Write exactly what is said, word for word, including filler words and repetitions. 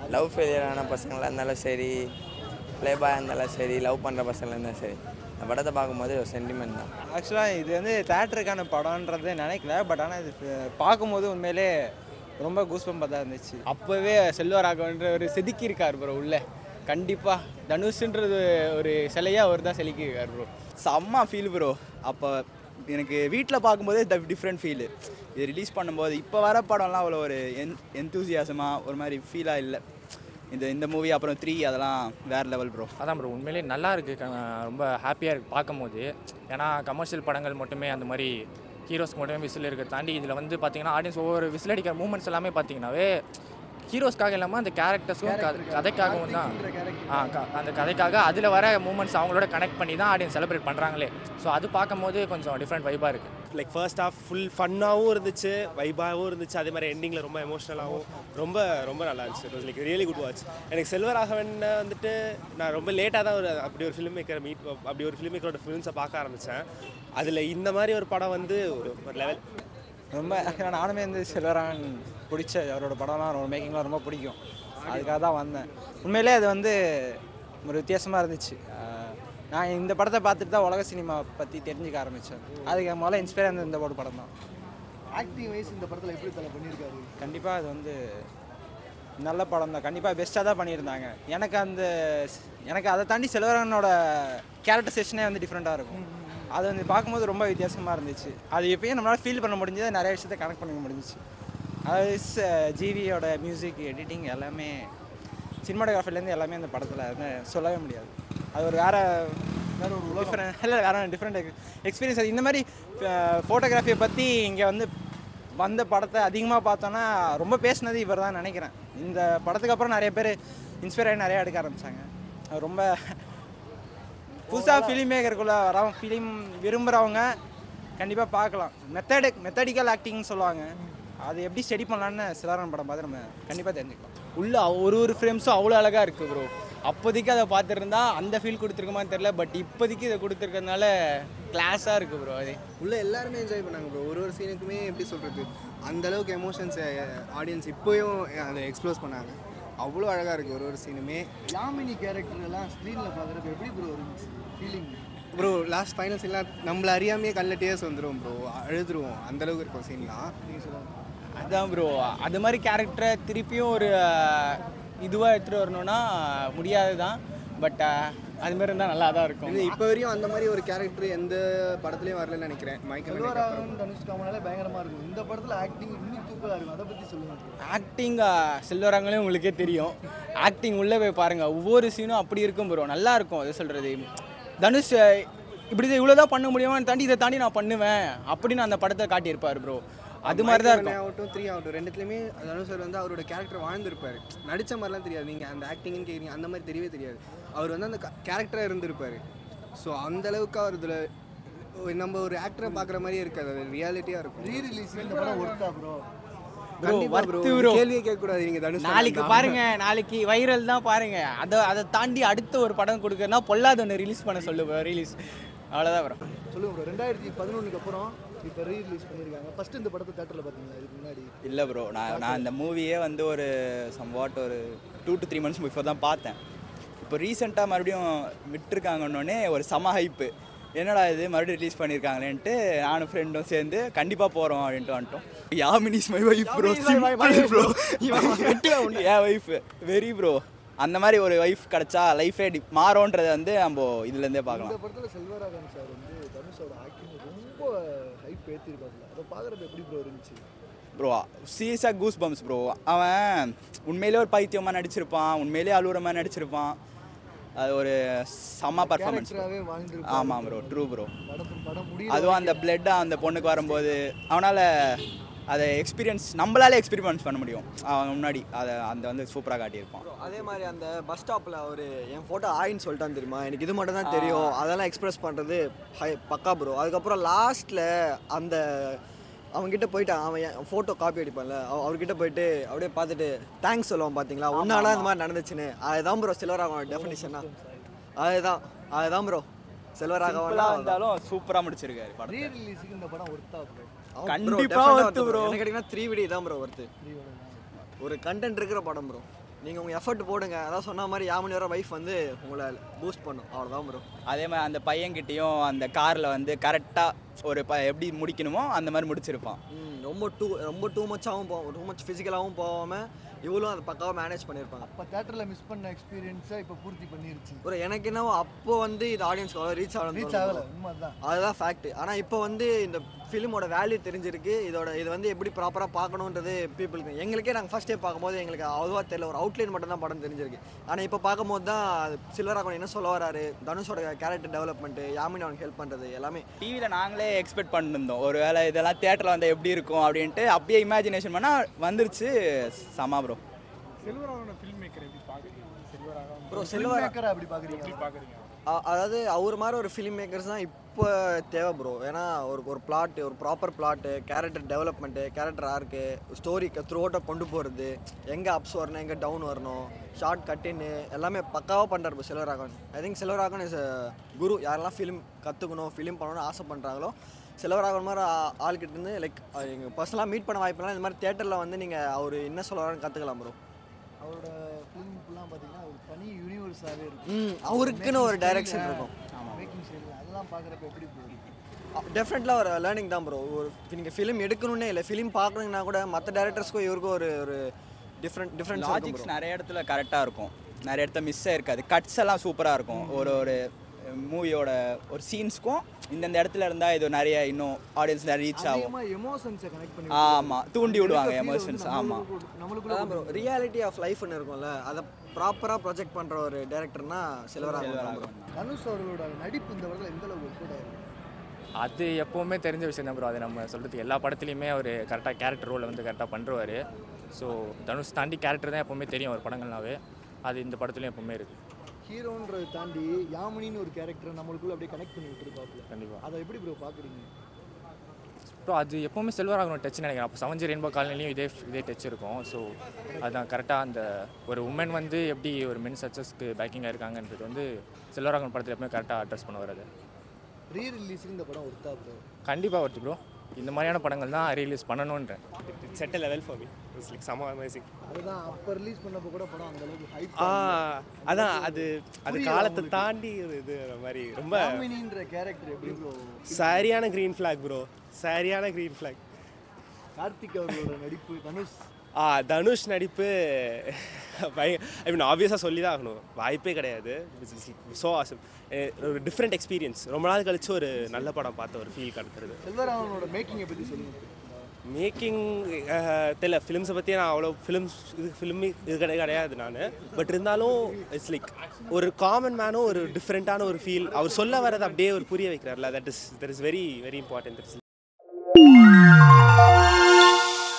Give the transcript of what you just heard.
Love ஃபெயிலியரான பசங்களாக இருந்தாலும் சரி, ப்ளே பாயாக இருந்தாலும் சரி, லவ் பண்ணுற பசங்களாக இருந்தாலும் சரி, இந்த படத்தை பார்க்கும்போது ஒரு சென்டிமெண்ட் தான். ஆக்சுவலாக இது வந்து தேட்டருக்கான படம்ன்றது நினைக்கல. பட் ஆனால் இது பார்க்கும்போது உண்மையிலே ரொம்ப கூஸ்பம்பாக தான் இருந்துச்சு. அப்போவே செல்வராகவன்ற ஒரு செதுக்கி இருக்கார் ப்ரோ உள்ள. கண்டிப்பாக தனுஷ்ன்றது ஒரு சிலையாக அவர் தான் செதுக்கி இருக்கார் ப்ரோ. செம்ம ஃபீல் ப்ரோ. அப்போ எனக்கு வீட்டில் பார்க்கும்போதே த டிஃப்ரெண்ட் ஃபீலு. இது ரிலீஸ் பண்ணும்போது இப்போ வர படம்லாம் அவ்வளோ ஒரு என் என்தூசியாசமாக ஒரு மாதிரி ஃபீலாக இல்லை. இந்த இந்த மூவி அப்புறம் த்ரீ அதெல்லாம் வேறு லெவல் ப்ரோ. அதான் ப்ரோ உண்மையிலே நல்லா இருக்குது, ரொம்ப ஹாப்பியாக இருக்குது பார்க்கும்போது. ஏன்னா கமர்ஷியல் படங்கள் மட்டுமே அந்த மாதிரி ஹீரோஸ்க்கு மட்டுமே விசில் இருக்க தாண்டி இதில் வந்து பார்த்தீங்கன்னா ஆடியன்ஸ் ஒவ்வொரு விசில் அடிக்கிற மூமெண்ட்ஸ் எல்லாமே பார்த்தீங்கன்னாவே ஹீரோஸ்க்காக இல்லாமல் அந்த கேரக்டர்ஸும் கதைக்காகவும் தான். ஆ அந்த கதைக்காக அதில் வர மூமெண்ட்ஸ் அவங்களோட கனெக்ட் பண்ணி தான் ஆடியன்ஸ் செலிப்ரேட் பண்ணுறாங்களே. ஸோ அது பார்க்கும்போது கொஞ்சம் டிஃப்ரெண்ட் வைப்பாக இருக்குது. லைக் ஃபர்ஸ்ட் ஹாஃப் ஃபுல் ஃபன்னாகவும் இருந்துச்சு, வைபாகவும் இருந்துச்சு. அதே மாதிரி எண்டிங்கில் ரொம்ப எமோஷ்னலாகவும் ரொம்ப ரொம்ப நல்லா இருந்துச்சு. It was like really good watch. எனக்கு செல்வராகவன் வந்துட்டு நான் ரொம்ப லேட்டாக தான் ஒரு அப்படி ஒரு ஃபிலிம் மேக்கர் மீட் அப்படி ஒரு ஃபிலிம் மேக்கரோட ஃபிலிம்ஸை பார்க்க ஆரம்பித்தேன். அதில் இந்த மாதிரி ஒரு படம் வந்து ஒரு ஒரு லெவல் ரொம்ப நானுமே வந்து செல்வராகவன் பிடிச்ச அவரோட படம்லாம் ரொம்ப மேக்கிங்லாம் ரொம்ப பிடிக்கும். அதுக்காக தான் வந்தேன். உண்மையிலே அது வந்து ஒரு வித்தியாசமாக இருந்துச்சு. நான் இந்த படத்தை பார்த்துட்டு தான் உலக சினிமா பற்றி தெரிஞ்சுக்க ஆரம்பித்தேன். அதுக்கு முதல்ல இன்ஸ்பயர் ஆனது இந்த ஒரு படம் தான். ஆக்டிங் வைஸ் இந்த படத்தில் எப்படி தலை பண்ணியிருக்காரு? கண்டிப்பாக அது வந்து நல்ல படம் தான். கண்டிப்பாக பெஸ்ட்டாக தான் பண்ணியிருந்தாங்க. எனக்கு அந்த எனக்கு அதை தாண்டி செல்வராகவனோட கேரக்டரைசேஷனே வந்து டிஃப்ரெண்ட்டாக இருக்கும். அது வந்து பார்க்கும்போது ரொம்ப வித்தியாசமாக இருந்துச்சு. அது எப்பயும் நம்மளால் ஃபீல் பண்ண முடிஞ்சது, நிறைய விஷயத்தை கனெக்ட் பண்ணிக்க முடிஞ்சிச்சு. அது ஜிவியோட மியூசிக், எடிட்டிங் எல்லாமே, சினிமாட்டோகிராஃபிலேருந்து எல்லாமே அந்த படத்தில் சொல்லவே முடியாது. அது ஒரு வேறு வேறு ஒரு டிஃப்ரெண்ட் இல்லை வேறு டிஃப்ரெண்ட் எக்ஸ்பீரியன்ஸ். அது இந்த மாதிரி ஃபோட்டோகிராஃபியை பற்றி இங்கே வந்து வந்த படத்தை அதிகமாக பார்த்தோன்னா ரொம்ப பேசினது இவர் தான் நினைக்கிறேன். இந்த படத்துக்கு அப்புறம் நிறைய பேர் இன்ஸ்பயர் ஆகி நிறையா எடுக்க ஆரம்பித்தாங்க. அது ரொம்ப புதுசாக ஃபிலிம் மேக்கருக்குள்ளே வரவங்க, ஃபிலிம் விரும்புகிறவங்க கண்டிப்பாக பார்க்கலாம். மெத்தடிக் மெத்தடிக்கல் ஆக்டிங்னு சொல்லுவாங்க. அது எப்படி ஸ்டடி பண்ணலான்னு செல்வராகவன் படம் பார்த்து நம்ம கண்டிப்பாக தெரிஞ்சுக்கலாம். உள்ள ஒரு ஒரு ஃப்ரேம்ஸும் அவ்வளோ அழகாக இருக்குது ப்ரோ. அப்போதைக்கு அதை பார்த்துருந்தா அந்த ஃபீல் கொடுத்துருக்குமான்னு தெரில. பட் இப்போதைக்கு இதை கொடுத்துருக்கறதுனால கிளாஸாக இருக்குது ப்ரோ. அது உள்ள எல்லாருமே என்ஜாய் பண்ணாங்க ப்ரோ. ஒரு ஒரு சீனுக்குமே எப்படி சொல்கிறது, அந்தளவுக்கு எமோஷன்ஸை ஆடியன்ஸ் இப்போயும் அதை எக்ஸ்ப்ளோஸ் பண்ணாங்க. அவ்வளோ அழகாக இருக்குது ஒரு ஒரு சீனுமே. யாமினி கேரக்டர் எல்லாம் ஸ்க்ரீனில் பார்க்குறப்ப எப்படி ப்ரோ இருந்துச்சு ஃபீலிங்? ப்ரோ லாஸ்ட் ஃபைனல் சீன்லாம் நம்மளை அறியாமையே கண்ணில் டேர்ஸ் வந்துடும் ப்ரோ, அழுதுருவோம் அந்தளவுக்கு இருக்கும் சீன்லாம். நீங்கள் சொல்லுவாங்க அதுதான் ப்ரோ. அது மாதிரி கேரக்டரை திருப்பியும் ஒரு இதுவாக எடுத்துகிட்டு வரணுன்னா முடியாது தான். பட் அதுமாரி இருந்தால் நல்லா தான் இருக்கும். இப்போ வரையும் அந்த மாதிரி ஒரு கேரக்டர் எந்த படத்துலையும் வரலன்னு நினைக்கிறேன். மயக்கம் தனுஷ் காமனாலே பயங்கரமாக இருக்கும். இந்த படத்தில் ஆக்டிங் இன்னும் தூக்கலாக இருக்கும். அதை பற்றி சொல்லுங்கள். ஆக்டிங் செல்வராகவனே உங்களுக்கே தெரியும். ஆக்டிங் உள்ளே போய் பாருங்கள், ஒவ்வொரு சீனும் அப்படி இருக்கும் ப்ரோ. நல்லா இருக்கும். அது சொல்கிறது தனுஷ் இப்படி இவ்வளோ தான் பண்ண முடியுமான்னு தாண்டி இதை தாண்டி நான் பண்ணுவேன் அப்படின்னு அந்த படத்தை காட்டியிருப்பார் ப்ரோ. அது மாதிரி தான் இருக்கும். ஆகட்டும் த்ரீ ஆகட்டும் ரெண்டுத்துலையுமே தனுஷ் சார் வந்து அவரோட கேரக்டர் வாழ்ந்துருப்பார். நடித்த மாதிரிலாம் தெரியாது. நீங்கள் அந்த ஆக்டிங்னு கேட்குறீங்க, அந்த மாதிரி தெரியவே தெரியாது. அவர் வந்து அந்த கேரக்டராக இருந்திருப்பார். ஸோ அந்தளவுக்கு அவர் இதில் நம்ம ஒரு ஆக்டரை பார்க்குற மாதிரியே இருக்காது. அது ரியாலிட்டியாக இருக்கும். ரீ ரிலீஸ் இந்த படம் ஒர்த்தா ப்ரோ? கேள்வியே கேட்கக்கூடாது. நீங்கள் தனுஷ் நாளைக்கு பாருங்க, நாளைக்கு வைரல் தான் பாருங்க. அதை அதை தாண்டி அடுத்த ஒரு படம் கொடுக்குறதுனா பொல்லாத ஒன்று ரிலீஸ் பண்ண சொல்லுவோம். ரிலீஸ் அவ்வளோதான் ப்ரோ. சொல்லுங்க ப்ரோ. ரெண்டாயிரத்தி பதினொன்றுக்கு அப்புறம் இப்போ ரீ ரிலீஸ் பண்ணியிருக்காங்க. ஃபஸ்ட்டு இந்த படத்தை தேட்டரில் பார்த்தீங்களா இதுக்கு முன்னாடி? இல்லை ப்ரோ, நான் நான் இந்த மூவியே வந்து ஒரு சம்வாட் ஒரு two to three months before தான் பார்த்தேன். இப்போ ரீசெண்டாக மறுபடியும் விட்டுருக்காங்கன்னொடனே ஒரு செம ஹைப்பு. என்னடா இது மறுபடியும் ரிலீஸ் பண்ணியிருக்காங்களேன்ட்டு நானும் ஃப்ரெண்டும் சேர்ந்து கண்டிப்பாக போகிறோம் அப்படின்ட்டு வந்துட்டோம். Yamini's my wife bro. Bro என் ஒய்ஃப் வெரி ப்ரோ. அந்த மாதிரி ஒரு ஒய்ஃப் கிடச்சா லைஃபே டி மாறோன்றதை வந்து நம்ம இதுலேருந்தே பார்க்கலாம். இந்த படத்தில் செல்வராகவன் சார் வந்து தனுஷோட ஆக்டிங் ரொம்ப ஹைப் ஏற்றிருக்காங்க. அதை பார்க்குறப்ப எப்படி ப்ரோ இருந்துச்சு? ப்ரோ சீரியஸாக கூஸ் பம்ப்ஸ் ப்ரோ. அவன் உண்மையிலே ஒரு பைத்தியமாக நடிச்சிருப்பான், உண்மையிலே அலுவற மாதிரி நடிச்சிருப்பான். அது ஒரு செம்ம பர்ஃபார்மன்ஸ். ஆமாம் ப்ரோ, ட்ரூ ப்ரோ. அதுவும் அந்த பிளட்டாக அந்த பொண்ணுக்கு வரும்போது அவனால் அதை எக்ஸ்பீரியன்ஸ் நம்மளாலே எக்ஸ்பீரியன்ஸ் பண்ண முடியும். அவன் முன்னாடி அதை அந்த வந்து சூப்பராக காட்டியிருப்பான். அதே மாதிரி அந்த பஸ் ஸ்டாப்பில் அவர் என் ஃபோட்டோ ஆயின்னு சொல்லிட்டான்னு தெரியுமா, எனக்கு இது மட்டும் தான் தெரியும், அதெல்லாம் எக்ஸ்பிரஸ் பண்ணுறது ஹை பக்கா ப்ரோ. அதுக்கப்புறம் லாஸ்ட்டில் அந்த அவங்ககிட்ட போயிட்டு அவன் என் ஃபோட்டோ காப்பி அடிப்பான்ல, அவர்கிட்ட போயிட்டு அப்படியே பார்த்துட்டு தேங்க்ஸ் சொல்லுவான். பார்த்தீங்களா உன்னால இந்த மாதிரி நடந்துச்சுன்னு. அதுதான் ப்ரோ செல்வராகவன் டெஃபினிஷனா. அதுதான் அதுதான் ப்ரோ செல்வராகவன் இருந்தாலும் சூப்பராக முடிச்சிருக்காரு. ரீ ரிலீஸுக்கு இந்த படம் ஒர்த்தா ப்ரோ? கண்டிப்பாக ஒர்த்து ப்ரோ. எனக்கு கேட்டிங்கன்னா த்ரீ விடி தான் ப்ரோ ஒர்த்து. ஒரு கண்டென்ட் இருக்கிற படம் ப்ரோ. நீங்கள் உங்கள் எஃபர்ட் போடுங்க. அதான் சொன்ன மாதிரி யாமினி வர வைஃப் வந்து உங்களை பூஸ்ட் பண்ணும், அவ்வளோதான் ப்ரோ. அதே மாதிரி அந்த பையன்கிட்டையும் அந்த காரில் வந்து கரெக்டாக ஒரு ப எப்படி முடிக்கணுமோ அந்த மாதிரி முடிச்சிருப்பான். ரொம்ப டூ ரொம்ப டூ மச்சாகவும் போவோம், டூ மச் ஃபிசிக்கலாகவும் போகாமல் இவ்வளோ அதை பக்காவாக மேனேஜ் பண்ணியிருப்பாங்க. அப்போ தேட்டரில் மிஸ் பண்ண எக்ஸ்பீரியன்ஸை இப்போ பூர்த்தி பண்ணிருச்சு ஒரு எனக்கு என்னவோ அப்போ வந்து இது ஆடியன்ஸ்க்கு அவ்வளோ ரீச் ஆகணும் ரீச் ஆகலை, உண்மை தான், அதுதான் ஃபேக்ட். ஆனால் இப்போ வந்து இந்த ஃபிலிமோட வேல்யூ தெரிஞ்சிருக்கு, இதோட இது வந்து எப்படி ப்ராப்பராக பார்க்கணுன்றது பீப்புளுக்கு. எங்களுக்கே நாங்கள் ஃபஸ்ட் டே பார்க்கும்போது எங்களுக்கு அவ்வளோவா தெரியல, ஒரு அவுட்லைன் மட்டும் தான் படம் தெரிஞ்சிருக்கு. ஆனால் இப்போ பார்க்கும்போது தான் செல்வராகவன் என்ன சொல்ல வராரு, தனுஷோட கேரக்டர் டெவலப்மெண்ட்டு, யாமினி அவனுக்கு ஹெல்ப் பண்ணுறது எல்லாமே டிவியில் நாங்களே எக்ஸ்பெக்ட் பண்ணிருந்தோம் ஒரு வேளை இதெல்லாம் தேட்டரில் வந்தால் எப்படி இருக்கும் அப்படின்ட்டு. அப்படியே இமேஜினேஷன் பண்ணால் வந்துருச்சு. சமா ப்ரோ. செல்வராகவன் ஃபில்ம் மேக்கர் எப்படி பார்க்குறீங்க? செல்வராகவன் ப்ரோ செல்வராகவன் அப்படி பார்க்குறீங்க எப்படி பார்க்குறீங்க? அதாவது அவர் மாதிரி ஒரு ஃபிலிம் மேக்கர்ஸ் தான் இப்போ தேவை ப்ரோ. ஏன்னா ஒரு ஒரு பிளாட்டு, ஒரு proper plot, character development, character arc, story through அவுட்டாக கொண்டு போகிறது, எங்கே அப்ஸ் வரணும் எங்கே டவுன் வரணும், ஷார்ட் கட்டின்னு எல்லாமே பக்காவாக பண்ணுறாரு இப்போ Selvaraghavan. I think Selvaraghavan is guru. யாரெல்லாம் ஃபிலிம் கற்றுக்கணும், ஃபிலிம் பண்ணணும்னு ஆசை பண்ணுறாங்களோ செல்வராகவன் மாதிரி ஆள்கிட்ட இருந்து லைக் எங்கள் பர்சனலாக மீட் பண்ண வாய்ப்புலாம் இந்த மாதிரி தேட்டரில் வந்து நீங்கள் அவர் என்ன சொல்ல வரான்னு கற்றுக்கலாம் ப்ரோ. அவரோட ஃபிலிம்லாம் பார்த்தீங்கன்னா ஒரு தனி யூனிவர்ஸாகவே இருக்கும். ம் அவருக்குன்னு ஒரு டைரக்ஷன் இருக்கும். மேக்கிங் ஸ்டைல் அதெல்லாம் பார்க்குறப்ப எப்படி போகுது? டெஃபினெட்லாக ஒரு லேர்னிங் தான் ப்ரோ. ஒரு நீங்கள் ஃபிலிம் எடுக்கணுன்னே இல்லை, ஃபிலிம் பார்க்கணுங்கன்னா கூட மற்ற டேரக்டர்ஸ்க்கும் இவருக்கும் ஒரு ஒரு டிஃப்ரெண்ட் டிஃப்ரெண்ட் லாஜிக்ஸ் நிறைய இடத்துல கரெக்டாக இருக்கும், நிறைய இடத்துல மிஸ் ஆயிருக்காது. கட்ஸ் எல்லாம் சூப்பராக இருக்கும். ஒரு ஒரு மூவியோட ஒரு சீன்ஸ்க்கும் இந்தந்த இடத்துல இருந்தால் இது நிறைய இன்னும் ஆடியன்ஸ் நிறைய ரீச் ஆகும். எமோஷன்ஸை கனெக்ட் பண்ணி ஆமாம், தூண்டி விடுவாங்க எமோஷன்ஸ். ஆமாம், நம்மளுக்குள்ள ப்ரோ ரியாலிட்டி ஆஃப் லைஃப்னு இருக்கும்ல, அதை ப்ராப்பராக ப்ரொஜெக்ட் பண்ணுற ஒரு டேரக்டர்னா செல்வராகவன். தனுஷ் அவர்களோட நடிப்பு இந்த படத்தில் எந்த அளவுக்கு கூட இருக்கு? அது எப்போவுமே தெரிஞ்ச விஷயம் தான் ப்ரோ. அது நம்ம சொல்கிறதுக்கு எல்லா படத்துலையுமே அவர் கரெக்டாக கேரக்டர் ரோலை வந்து கரெக்டாக பண்ணுறவார். ஸோ தனுஷ் தாண்டி கேரக்டர் தான் எப்போவுமே தெரியும் ஒரு படங்கள்னாவே. அது இந்த படத்துலையும் எப்போவுமே இருக்குது. ஹீரோன்றதை தாண்டி யாமினின்னு ஒரு கேரக்டர் நம்மளுக்குள்ள அப்படியே கனெக்ட் பண்ணி விட்டுருப்பாப்புல. கண்டிப்பாக அதை எப்படி ப்ரோ பார்க்குறீங்க? ப்ரோ அது எப்போவுமே செல்வராகவன் டச் நினைக்கிறேன். அப்போ செவன்ஜி ரெயின்போ காலனிலையும் இதே இதே டச் இருக்கும். ஸோ அதுதான் கரெக்டாக அந்த ஒரு உமன் வந்து எப்படி ஒரு மென் சக்ஸஸ்க்கு பேக்கிங்காக இருக்காங்கன்றது வந்து செல்வராகவன் படத்தில் எப்பவுமே கரெக்டாக அட்ரஸ் பண்ண வராது. ரீ ரிலீஸுக்கு இந்த படம் ஒர்த்தா ப்ரோ? கண்டிப்பாக வருது ப்ரோ. இந்த மாதிரியான படங்கள் தான் ரீலீஸ் பண்ணணுன்றேன். It's set level for me. It's like சம அமேசிங். அதுதான் அப்போ ரிலீஸ் பண்ணப்போ கூட படம் அந்த அளவுக்கு ஹைப். ஆ அதான் அது அது காலத்தை தாண்டி இது மாதிரி ரொம்ப யாமினின்ற கேரக்டர் எப்படி ப்ரோ? சரியான க்ரீன் ஃப்ளாக் ப்ரோ, சரியான க்ரீன் ஃப்ளாக். கார்த்திக் அவர்களோட நடிப்பு, தனுஷ் ஆ தனுஷ் நடிப்பு ஐ மீன் ஆப்வியஸாக சொல்லி தான் ஆகணும், வாய்ப்பே கிடையாது. ஸோ ஆசம், ஒரு டிஃப்ரெண்ட் எக்ஸ்பீரியன்ஸ். ரொம்ப நாள் கழிச்சு ஒரு நல்ல படம் பார்த்த ஒரு ஃபீல் கிடைக்கிறது. செல்வராகவனோட மேக்கிங்கை பற்றி சொல்லுங்கள். மேக்கிங் தெரியல, ஃபிலிம்ஸை பற்றி நான் அவ்வளோ ஃபிலிம்ஸ் இது ஃபிலிமி இது கிடையாது கிடையாது நான். பட் இருந்தாலும் இட்ஸ் லைக் ஒரு காமன் மேனும் ஒரு டிஃப்ரெண்ட்டான ஒரு ஃபீல் அவர் சொல்ல வரது அப்படியே ஒரு புரிய வைக்கிறார்ல. That is that is very very important.